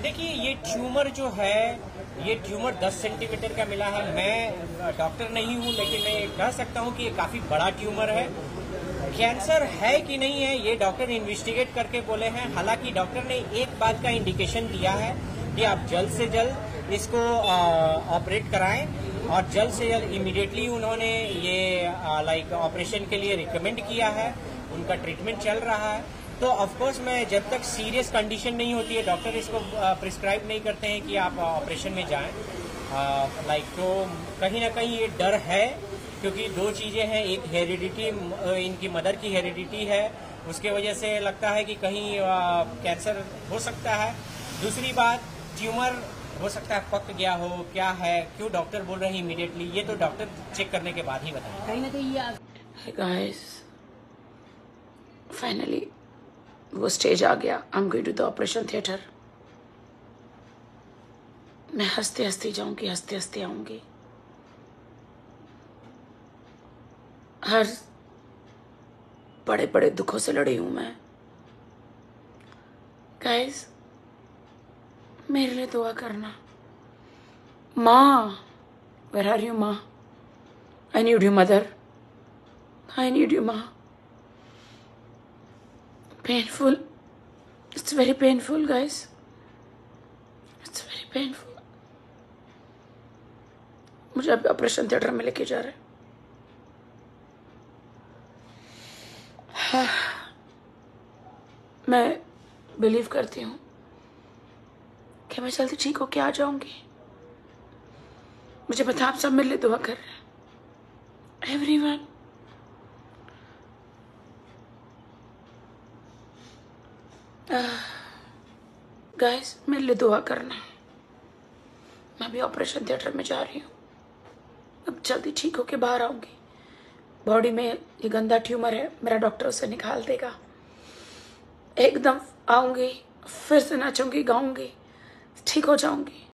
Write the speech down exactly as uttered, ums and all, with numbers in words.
देखिए, ये ट्यूमर जो है, ये ट्यूमर दस सेंटीमीटर का मिला है। मैं डॉक्टर नहीं हूँ, लेकिन मैं कह सकता हूँ कि ये काफी बड़ा ट्यूमर है। कैंसर है कि नहीं है, ये डॉक्टर इन्वेस्टिगेट करके बोले हैं। हालांकि डॉक्टर ने एक बात का इंडिकेशन दिया है कि आप जल्द से जल्द इसको ऑपरेट कराएं, और जल्द से जल्द इमीडिएटली उन्होंने ये लाइक ऑपरेशन के लिए रिकमेंड किया है। उनका ट्रीटमेंट चल रहा है। तो ऑफकोर्स मैं जब तक सीरियस कंडीशन नहीं होती है, डॉक्टर इसको प्रिस्क्राइब नहीं करते हैं कि आप ऑपरेशन में जाएं। लाइक तो कहीं ना कहीं ये डर है, क्योंकि दो चीजें हैं। एक हेरिडिटी, इनकी मदर की हेरिडिटी है, उसके वजह से लगता है कि कहीं कैंसर हो सकता है। दूसरी बात, ट्यूमर हो सकता है पक गया हो, क्या है, क्यों डॉक्टर बोल रहे हैं इमीडिएटली, ये तो डॉक्टर चेक करने के बाद ही बताएं। कहीं ना कहीं ये गाइस फाइनली वो स्टेज आ गया। I am going to the operation theatre. मैं हंसते हंसते जाऊंगी, हंसते हंसते आऊंगी। हर बड़े बड़े दुखों से लड़ी हूं मैं। गाइस मेरे लिए दुआ करना। माँ, वेयर आर यू माँ? I need you mother, I need you माँ। Painful. It's very painful, guys. It's very painful. मुझे अभी ऑपरेशन थिएटर में लेके जा रहे हैं। हाँ, मैं बिलीव करती हूँ कि मैं जल्दी ठीक होके आ जाऊंगी। मुझे पता आप सब मेरे लिए दुआ कर रहे हैं। एवरीवन, गाइस मेरे लिए दुआ करना। मैं भी ऑपरेशन थिएटर में जा रही हूँ। अब जल्दी ठीक होके बाहर आऊंगी। बॉडी में ये गंदा ट्यूमर है, मेरा डॉक्टर उसे निकाल देगा। एकदम आऊंगी, फिर से नाचूंगी, गाऊंगी, ठीक हो जाऊंगी।